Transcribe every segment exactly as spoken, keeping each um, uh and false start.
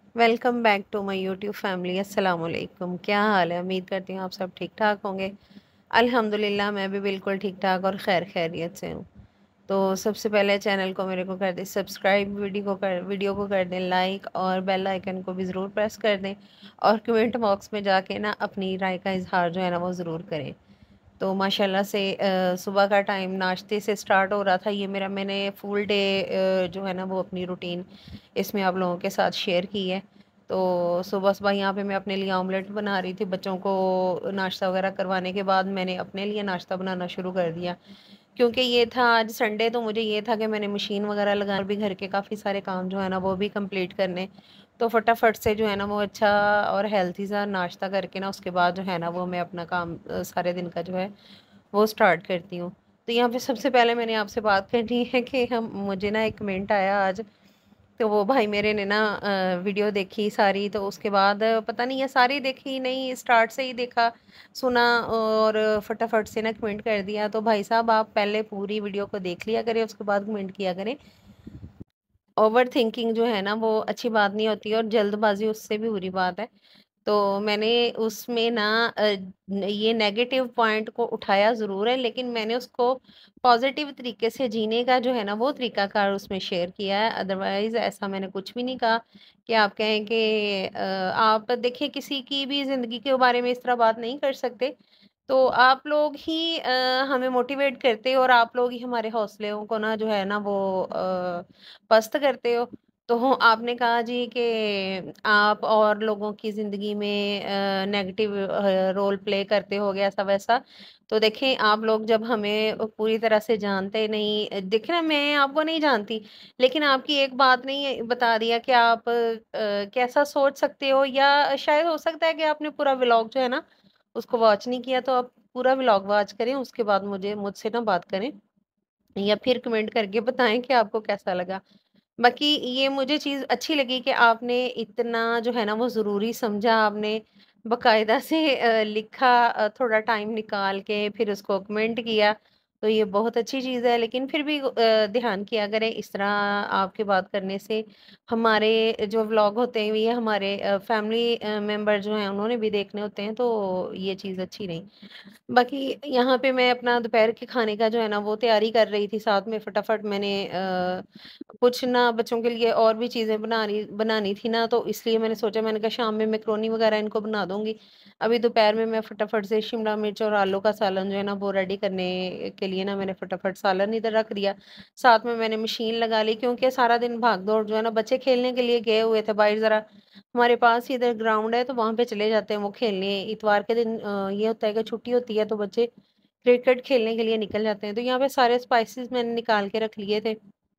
Welcome back to my YouTube family. अस्सलाम वालेकुम। क्या हाल है? उम्मीद करती हूँ आप सब ठीक ठाक होंगे। अल्हम्दुलिल्लाह मैं भी बिल्कुल ठीक ठाक और खैर खैरियत से हूँ। तो सबसे पहले चैनल को मेरे को कर दें सब्सक्राइब, वीडियो को कर वीडियो को कर दें लाइक और बेल आइकन को भी ज़रूर प्रेस कर दें। और कमेंट बॉक्स में जाके ना अपनी राय का इजहार जो है ना वो ज़रूर करें। तो माशाल्लाह से अ, सुबह का टाइम नाश्ते से स्टार्ट हो रहा था। ये मेरा मैंने फुल डे जो है ना वो अपनी रूटीन इसमें आप लोगों के साथ शेयर की है। तो सुबह सुबह यहाँ पे मैं अपने लिए ऑमलेट बना रही थी। बच्चों को नाश्ता वगैरह करवाने के बाद मैंने अपने लिए नाश्ता बनाना शुरू कर दिया, क्योंकि ये था आज संडे। तो मुझे ये था कि मैंने मशीन वगैरह लगा और भी घर के काफ़ी सारे काम जो है ना वो भी कंप्लीट करने। तो फटाफट से जो है ना वो अच्छा और हेल्थी सा नाश्ता करके ना उसके बाद जो है ना वो मैं अपना काम अ, सारे दिन का जो है वो स्टार्ट करती हूँ। तो यहाँ पे सबसे पहले मैंने आपसे बात करनी है कि हम मुझे ना एक कमेंट आया आज। तो वो भाई मेरे ने ना अ, वीडियो देखी सारी। तो उसके बाद अ, पता नहीं है सारी देखी नहीं, स्टार्ट से ही देखा सुना और फटाफट से ना कमेंट कर दिया। तो भाई साहब आप पहले पूरी वीडियो को देख लिया करें, उसके बाद कमेंट किया करें। ओवर थिंकिंग जो है ना वो अच्छी बात नहीं होती और जल्दबाजी उससे भी बुरी बात है। तो मैंने उसमें ना अ, न- ये नेगेटिव पॉइंट को उठाया ज़रूर है, लेकिन मैंने उसको पॉजिटिव तरीके से जीने का जो है ना वो तरीकाकार उसमें शेयर किया है। अदरवाइज़ ऐसा मैंने कुछ भी नहीं कहा कि आप कहें कि अ, आप देखिए किसी की भी ज़िंदगी के बारे में इस तरह बात नहीं कर सकते। तो आप लोग ही अ, हमें मोटिवेट करते हो और आप लोग ही हमारे हौसलों को ना जो है ना वो अ, पस्त करते हो। तो हो आपने कहा जी कि आप और लोगों की ज़िंदगी में uh, negative uh, role play करते होगे ऐसा वैसा। तो देखें आप लोग जब हमें अ, पूरी तरह से जानते नहीं अ, देखिए ना मैं आपको नहीं जानती, लेकिन आपकी एक बात ने ये बता दिया कि आप अ, कैसा सोच सकते हो, या शायद हो सकता है कि आपने पूरा व्लॉग जो है ना उसको वॉच नहीं किया। तो आप पूरा व्लॉग वॉच करें, उसके बाद मुझे मुझसे ना बात करें या फिर कमेंट करके बताएँ कि आपको कैसा लगा। बाकी ये मुझे चीज़ अच्छी लगी कि आपने इतना जो है ना वो ज़रूरी समझा, आपने बाकायदा से अ, लिखा अ, थोड़ा टाइम निकाल के फिर उसको कमेंट किया। तो ये बहुत अच्छी चीज़ है, लेकिन फिर भी अ, ध्यान किया करें इस तरह आपके बात करने से हमारे जो व्लॉग होते हैं ये हमारे अ, फैमिली अ, मेंबर जो हैं उन्होंने भी देखने होते हैं, तो ये चीज़ अच्छी नहीं। बाकी यहाँ पे मैं अपना दोपहर के खाने का जो है ना वो तैयारी कर रही थी, साथ में फटाफट मैंने अ, कुछ ना बच्चों के लिए और भी चीज़ें बना रही बनानी थी ना, तो इसलिए मैंने सोचा, मैंने कहा शाम में मैक्रोनी वगैरह इनको बना दूंगी। अभी दोपहर में मैं फटाफट से शिमला मिर्च और आलू का सालन जो है ना वो रेडी करने के लिए ना मैंने फटाफट सालन इधर रख दिया। साथ में मैंने मशीन लगा ली, क्योंकि सारा दिन भाग दौड़ जो है ना, बच्चे खेलने के लिए गए हुए थे बाहर ज़रा, हमारे पास ही इधर ग्राउंड है तो वहाँ पे चले जाते हैं वो खेलने। इतवार के दिन अ, ये होता है कि छुट्टी होती है तो बच्चे क्रिकेट खेलने के लिए निकल जाते हैं। तो यहाँ पे सारे स्पाइसेस मैंने निकाल के रख लिए थे।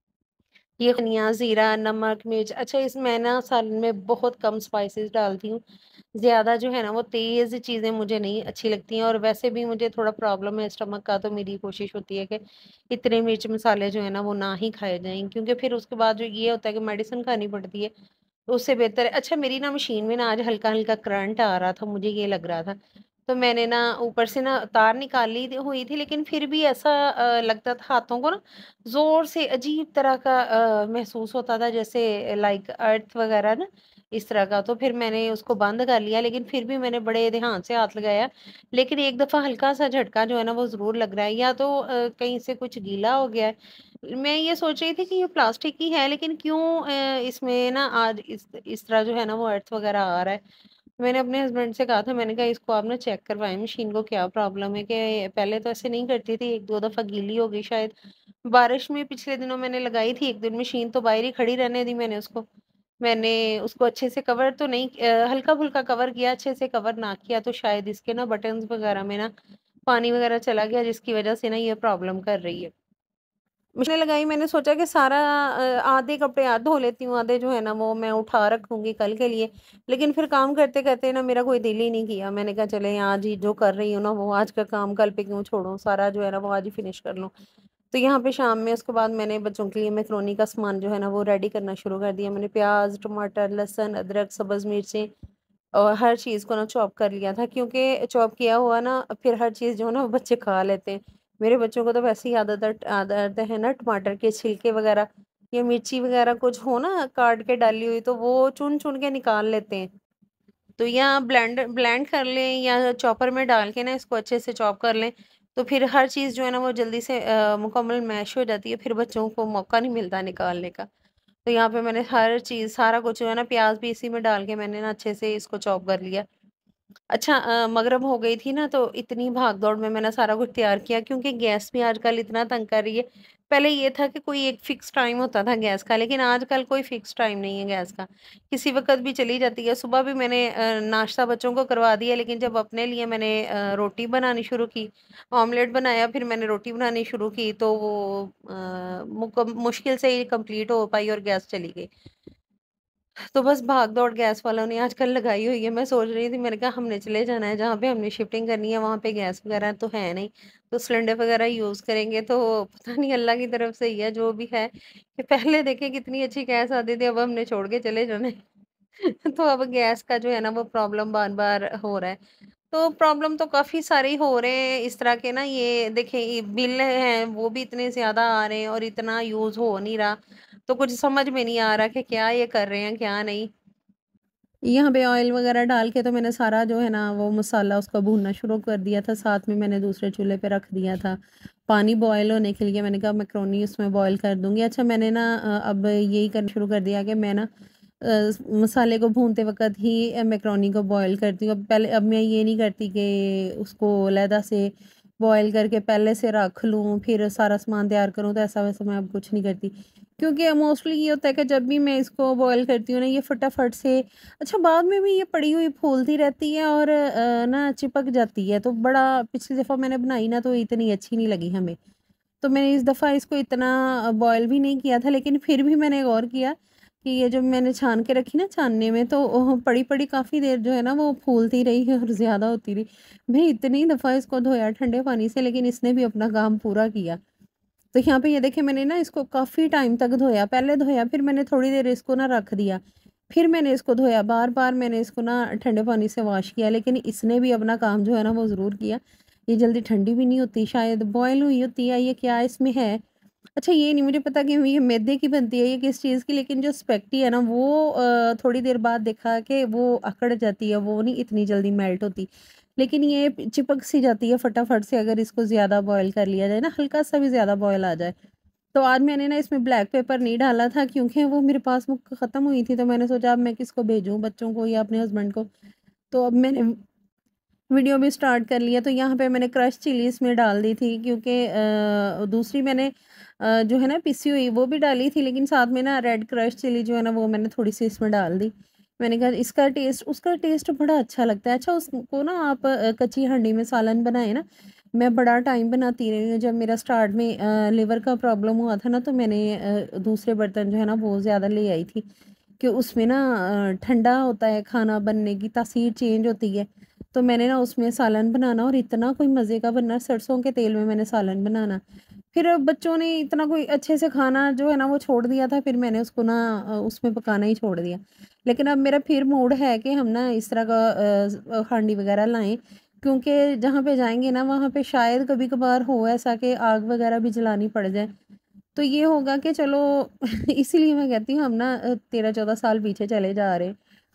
ये धनिया, ज़ीरा, नमक, मिर्च। अच्छा इस मैं ना सालन में बहुत कम स्पाइसेस डालती हूँ। ज़्यादा जो है ना वो तेज़ चीज़ें मुझे नहीं अच्छी लगती हैं, और वैसे भी मुझे थोड़ा प्रॉब्लम है स्टमक का, तो मेरी कोशिश होती है कि इतने मिर्च मसाले जो है ना वो ना ही खाए जाएँ, क्योंकि फिर उसके बाद जो ये होता है कि मेडिसिन खानी पड़ती है। तो उससे बेहतर है। अच्छा मेरी ना मशीन में ना आज हल्का-हल्का करंट आ रहा था, मुझे ये लग रहा था। तो मैंने ना ऊपर से ना तार निकाली थी हुई थी, लेकिन फिर भी ऐसा अ, लगता था हाथों को ना ज़ोर से अजीब तरह का अ, महसूस होता था, जैसे लाइक अर्थ वगैरह ना इस तरह का। तो फिर मैंने उसको बंद कर लिया, लेकिन फिर भी मैंने बड़े ध्यान से हाथ लगाया। लेकिन एक दफ़ा हल्का-सा झटका जो है ना वो ज़रूर लग रहा है, या तो अ, कहीं से कुछ गीला हो गया है। मैं ये सोच रही थी कि ये प्लास्टिक की है, लेकिन क्यों अ, इसमें ना आज इस इस तरह जो है ना वो अर्थ वगैरह आ रहा है। मैंने अपने हस्बैंड से कहा था, मैंने कहा इसको आप ना चेक करवाएँ मशीन को क्या प्रॉब्लम है, कि पहले तो ऐसे नहीं करती थी, एक दो दफ़ा गीली हो गई शायद। बारिश में पिछले दिनों मैंने लगाई थी एक दिन, मशीन तो बाहर ही खड़ी रहने दी मैंने उसको। मैंने उसको अच्छे से कवर तो नहीं अ, हल्का-फुल्का कवर किया, अच्छे से कवर ना किया, तो शायद इसके ना बटन्स वगैरह में ना पानी वगैरह चला गया, जिसकी वज़ह से ना ये प्रॉब्लम कर रही है। मशीनें लगाई, मैंने सोचा कि सारा अ, आधे कपड़े आज धो लेती हूँ, आधे जो है ना वो मैं उठा रखूँगी कल के लिए। लेकिन फिर काम करते-करते ना मेरा कोई दिल ही नहीं किया। मैंने कहा चले आज ही जो कर रही हूँ ना वो आज का काम कल पे क्यों छोड़ूँ, सारा जो है ना वो आज ही फिनिश कर लूँ। तो यहाँ पे शाम में उसके बाद मैंने बच्चों के लिए मैकरोनी का सामान जो है ना वो रेडी करना शुरू कर दिया। मैंने प्याज़, टमाटर, लहसुन, अदरक, सब्ज़ मिर्चें और हर चीज़ को ना चॉप कर लिया था, क्योंकि चॉप किया हुआ ना फिर हर चीज़ जो है ना वो बच्चे खा लेते हैं। मेरे बच्चों को तो वैसे ही आदत है आदत है ना टमाटर के छिलके वगैरह या मिर्ची वगैरह कुछ हो ना काट के डाली हुई, तो वो चुन चुन के निकाल लेते हैं। तो या ब्लेंड ब्लेंड कर लें या चॉपर में डाल के ना इसको अच्छे से चॉप कर लें, तो फिर हर चीज़ जो है ना वो जल्दी से अ, मुकम्मल मैश हो जाती है, फिर बच्चों को मौका नहीं मिलता निकालने का। तो यहाँ पे मैंने हर चीज़ सारा कुछ जो है ना प्याज भी इसी में डाल के मैंने ना अच्छे से इसको चॉप कर लिया। अच्छा अ, मगरिब हो गई थी ना, तो इतनी भाग-दौड़ में मैंने सारा कुछ तैयार किया, क्योंकि गैस भी आजकल इतना तंग कर रही है। पहले ये था कि कोई एक फ़िक्स टाइम होता था गैस का, लेकिन आजकल कोई फ़िक्स टाइम नहीं है गैस का। किसी वक़्त भी चली जाती है। सुबह भी मैंने अ, नाश्ता बच्चों को करवा दिया, लेकिन जब अपने लिए मैंने अ, रोटी बनानी शुरू की, ऑमलेट बनाया, फिर मैंने रोटी बनानी शुरू की, तो वो अ, मुकम मुश्किल से ही कंप्लीट हो पाई और गैस चली गई। तो बस भाग-दौड़ गैस वालों ने आजकल लगाई हुई है। मैं सोच रही थी, मैंने कहा हमने चले जाना है जहाँ पे हमने शिफ्टिंग करनी है, वहाँ पे गैस वगैरह तो है नहीं। तो सिलेंडर वगैरह यूज़ करेंगे, तो पता नहीं अल्लाह की तरफ से ही है जो भी है, कि पहले देखें कितनी अच्छी गैस आती थी, अब हमने छोड़ के चले जाना है। तो अब गैस का जो है ना वो प्रॉब्लम बार-बार हो रहा है। तो प्रॉब्लम तो काफ़ी सारे ही हो रहे हैं इस तरह के ना, ये देखें ये बिल हैं वो भी इतने ज़्यादा आ रहे हैं और इतना यूज़ हो नहीं रहा। तो कुछ समझ में नहीं आ रहा कि क्या ये कर रहे हैं, क्या नहीं। यहाँ पे ऑयल वगैरह डाल के तो मैंने सारा जो है ना वो मसाला उसका भूनना शुरू कर दिया था, साथ में मैंने दूसरे चूल्हे पे रख दिया था। पानी बॉयल होने के लिए मैंने कहा मैक्रोनी उसमें बॉयल कर दूँगी। अच्छा मैंने ना अ, अब यही करना शुरू कर दिया कि मैं ना अ, मसाले को भूनते वक़्त ही अ, मैक्रोनी को बॉयल करती हूँ। अब पहले अब मैं ये नहीं करती कि उसको अलहदा से बॉयल करके पहले से रख लूँ, फिर सारा सामान तैयार करूँ, तो ऐसा-वैसा मैं अब कुछ नहीं करती। क्योंकि मोस्टली ये होता है कि जब भी मैं इसको बॉयल करती हूँ ना, ये फटाफट से अच्छा बाद में भी ये पड़ी हुई फूलती रहती है और अ, ना चिपक जाती है, तो बड़ा पिछली दफ़ा मैंने बनाई ना तो इतनी अच्छी नहीं लगी हमें। तो मैंने इस दफ़ा इसको इतना अ, बॉयल भी नहीं किया था, लेकिन फिर भी मैंने गौर किया कि ये जब मैंने छान के रखी ना छानने में, तो ओह पड़ी-पड़ी काफ़ी देर जो है ना वो फूलती रही है और ज़्यादा होती रही। मैं इतनी दफ़ा इसको धोया ठंडे पानी से, लेकिन इसने भी अपना काम पूरा किया। तो यहाँ पे ये देखिए मैंने ना इसको काफ़ी टाइम तक धोया, पहले धोया फिर मैंने थोड़ी देर इसको ना रख दिया। फिर मैंने इसको धोया, बार-बार मैंने इसको ना ठंडे पानी से वॉश किया, लेकिन इसने भी अपना काम जो है ना वो ज़रूर किया। ये जल्दी ठंडी भी नहीं होती, शायद बॉयल हुई होती है, ये क्या इसमें है? अच्छा ये नहीं मुझे पता कि ये मैदे की बनती है, ये किस चीज़ की, लेकिन जो स्पेगेटी है ना वो अ, थोड़ी देर बाद देखा कि वो अकड़ जाती है, वो नहीं इतनी जल्दी मेल्ट होती। लेकिन ये चिपक सी जाती है फटाफट से अगर इसको ज़्यादा बॉयल कर लिया जाए ना, हल्का-सा भी ज़्यादा बॉयल आ जाए। तो आज मैंने ना इसमें ब्लैक पेपर नहीं डाला था, क्योंकि वो मेरे पास वो ख़त्म हुई थी, तो मैंने सोचा अब मैं किसको भेजूँ, बच्चों को या अपने हस्बैंड को। तो अब मैंने वीडियो भी स्टार्ट कर लिया, तो यहाँ पे मैंने क्रश चिली इसमें डाल दी थी, क्योंकि अ, दूसरी मैंने अ, जो है ना पिसी हुई वो भी डाली थी, लेकिन साथ में ना रेड क्रश चिली जो है ना वो मैंने थोड़ी सी इसमें डाल दी। मैंने कहा इसका टेस्ट उसका टेस्ट बड़ा अच्छा लगता है। अच्छा उसको ना आप अ, कच्ची हंडी में सालन बनाए ना, मैं बड़ा टाइम बनाती रही हूँ। जब मेरा स्टार्ट में अ, लिवर का प्रॉब्लम हुआ था ना, तो मैंने अ, दूसरे बर्तन जो है ना वो ज़्यादा ले आई थी, कि उसमें ना अ, ठंडा होता है, खाना बनने की तासीर चेंज होती है। तो मैंने ना उसमें सालन बनाना, और इतना कोई मज़े का बनना, सरसों के तेल में मैंने सालन बनाना। फिर बच्चों ने इतना कोई अच्छे से खाना जो है ना वो छोड़ दिया था, फिर मैंने उसको ना अ, उसमें पकाना ही छोड़ दिया। लेकिन अब मेरा फिर मूड है कि हम ना इस तरह का अ, हांडी वग़ैरह लाएँ, क्योंकि जहाँ पे जाएँगे ना वहाँ पे शायद कभी-कभार हो ऐसा कि आग वग़ैरह भी जलानी पड़ जाए। तो ये होगा कि चलो इसीलिए मैं कहती हूँ हम ना अ, तेरह चौदह साल पीछे चले जा रहे हैं।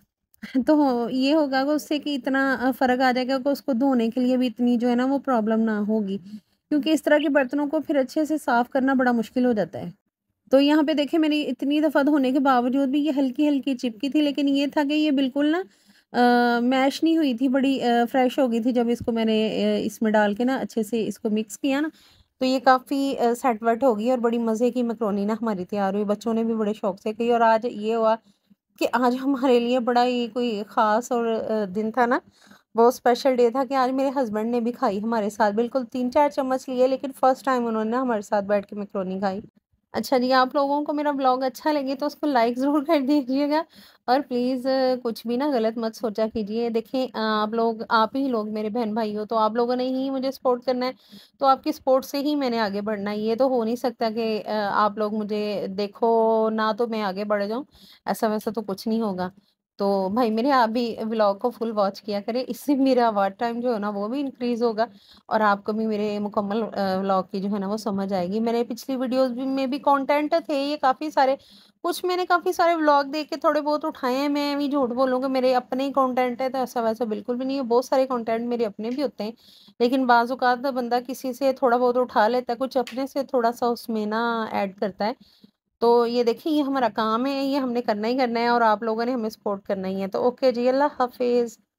तो हो- ये होगा कि उससे कि इतना अ, फ़र्क आ जाएगा कि उसको धोने के लिए भी इतनी जो है ना वो प्रॉब्लम ना होगी। क्योंकि इस तरह के बर्तनों को फिर अच्छे से साफ़ करना बड़ा मुश्किल हो जाता है। तो यहाँ पे देखिए मैंने इतनी दफ़ा धोने के बावजूद भी ये हल्की-हल्की चिपकी थी, लेकिन ये था कि ये बिल्कुल ना अ, मैश नहीं हुई थी, बड़ी अ, फ्रेश हो गई थी जब इसको मैंने अ, इसमें डाल के ना अच्छे से इसको मिक्स किया ना, तो ये काफ़ी अ, सेट वेट हो गई और बड़ी मज़े की मैकरोनी ना हमारी तैयार हुई। बच्चों ने भी बड़े शौक से खाई, और आज ये हुआ कि आज हमारे लिए बड़ा ही कोई ख़ास और अ, दिन था ना, बहुत स्पेशल डे था कि आज मेरे हस्बैंड ने भी खाई हमारे साथ, बिल्कुल तीन चार चम्मच लिए, लेकिन फर्स्ट टाइम उन्होंने ना हमारे साथ बैठ के मैकरोनी खाई। अच्छा जी, आप लोगों को मेरा ब्लॉग अच्छा लगे तो उसको लाइक ज़रूर कर दीजिएगा, और प्लीज़ कुछ भी ना गलत मत सोचा कीजिए। देखें अ, आप लोग आप ही लोग मेरे बहन-भाई हो, तो आप लोगों ने ही मुझे सपोर्ट करना है, तो आपकी सपोर्ट से ही मैंने आगे बढ़ना है। ये तो हो नहीं सकता कि अ, आप लोग मुझे देखो ना तो मैं आगे बढ़ जाऊँ, ऐसा-वैसा तो कुछ नहीं होगा। तो भाई मेरे आप भी व्लॉग को फुल वॉच किया करें, इससे मेरा वॉच टाइम जो है ना वो भी इंक्रीज होगा और आपको भी मेरे मुकम्मल व्लॉग की जो है ना वो समझ आएगी। मेरे पिछली वीडियोस भी में भी कंटेंट थे ये काफ़ी सारे, कुछ मैंने काफ़ी सारे व्लॉग देख के थोड़े बहुत उठाए हैं, मैं भी झूठ बोलूँगी मेरे अपने ही कंटेंट है, तो ऐसा वैसा बिल्कुल भी नहीं है, बहुत सारे कंटेंट मेरे अपने भी होते हैं। लेकिन बाज़ औक़ात बंदा किसी से थोड़ा बहुत उठा लेता है, कुछ अपने से थोड़ा-सा उसमें ना ऐड करता है। तो ये देखिए ये हमारा काम है, ये हमने करना ही करना है और आप लोगों ने हमें सपोर्ट करना ही है। तो ओके जी, अल्लाह हाफ़िज़।